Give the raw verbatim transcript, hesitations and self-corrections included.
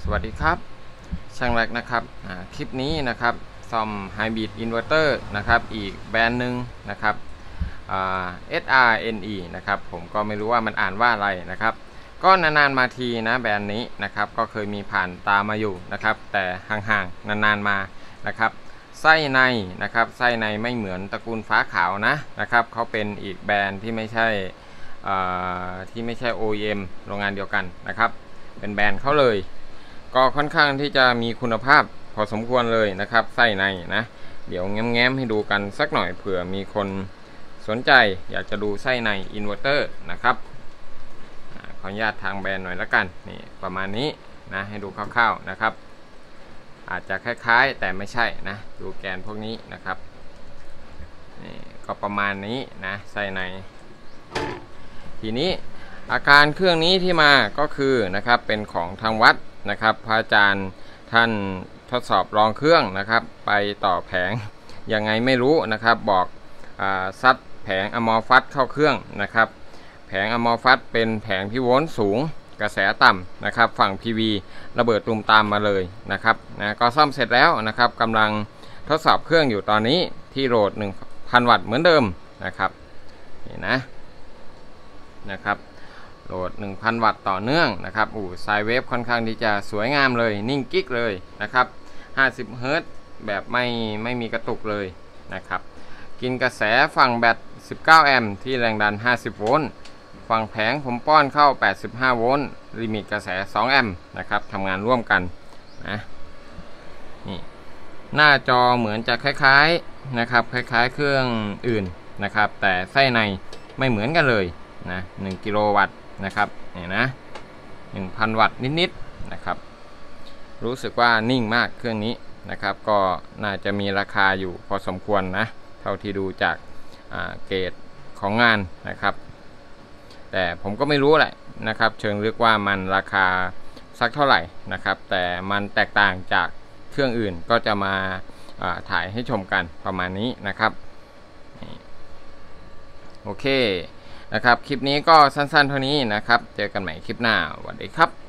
สวัสดีครับช่างแรกนะครับคลิปนี้นะครับซ่อมไฮบริดอินเวอร์เตอร์นะครับอีกแบรนด์หนึ่งนะครับ เอส อาร์ เอ็น อี นะครับผมก็ไม่รู้ว่ามันอ่านว่าอะไรนะครับก็นานๆมาทีนะแบรนด์นี้นะครับก็เคยมีผ่านตามาอยู่นะครับแต่ห่างๆนานๆมานะครับไส้ในนะครับไส้ในไม่เหมือนตระกูลฟ้าขาวนะนะครับเขาเป็นอีกแบรนด์ที่ไม่ใช่ที่ไม่ใช่ โอ อี เอ็ม โรงงานเดียวกันนะครับเป็นแบรนด์เขาเลยก็ค่อนข้างที่จะมีคุณภาพพอสมควรเลยนะครับไส้ในนะเดี๋ยวแง้มๆให้ดูกันสักหน่อยเผื่อมีคนสนใจอยากจะดูไส้ในอินเวอร์เตอร์นะครับขออนุญาตทางแบรนด์หน่อยละกันนี่ประมาณนี้นะให้ดูคร่าวๆนะครับอาจจะคล้ายๆแต่ไม่ใช่นะดูแกนพวกนี้นะครับนี่ก็ประมาณนี้นะไส้ในทีนี้อาการเครื่องนี้ที่มาก็คือนะครับเป็นของทางวัดนะครับพระอาจารย์ท่านทดสอบลองเครื่องนะครับไปต่อแผงยังไงไม่รู้นะครับบอกอ่าซัดแผงอะมอฟัสเข้าเครื่องนะครับแผงอะมอฟัสเป็นแผงพิโวลต์สูงกระแสต่ำนะครับฝั่ง พี วี ระเบิดตูมตามมาเลยนะครับนะก็ซ่อมเสร็จแล้วนะครับกำลังทดสอบเครื่องอยู่ตอนนี้ที่โหลด หนึ่งพัน วัตต์เหมือนเดิมนะครับนี่นะนะครับโหลด หนึ่งพัน วัตต์ต่อเนื่องนะครับอู้ไซเวฟค่อนข้างที่จะสวยงามเลยนิ่งกิ๊กเลยนะครับห้าสิบเฮิร์ตซ์แบบไม่ไม่มีกระตุกเลยนะครับกินกระแสฝั่งแบตสิบเก้าแอมป์ที่แรงดันห้าสิบโวลต์ฝั่งแผงผมป้อนเข้าแปดสิบห้าโวลต์ลิมิตกระแสสองแอมป์นะครับทำงานร่วมกันนะนี่หน้าจอเหมือนจะคล้ายๆนะครับคล้ายๆเครื่องอื่นนะครับแต่ไส้ในไม่เหมือนกันเลยนะหนึ่งกิโลวัตต์นะครับนี่นะ หนึ่งพัน วัตต์นิดๆนะครับรู้สึกว่านิ่งมากเครื่องนี้นะครับก็น่าจะมีราคาอยู่พอสมควรนะเท่าที่ดูจากเกรดของงานนะครับแต่ผมก็ไม่รู้แหละนะครับเชิงลึกว่ามันราคาสักเท่าไหร่นะครับแต่มันแตกต่างจากเครื่องอื่นก็จะมาถ่ายให้ชมกันประมาณนี้นะครับโอเคนะครับคลิปนี้ก็สั้นๆเท่านี้นะครับเจอกันใหม่คลิปหน้าสวัสดีครับ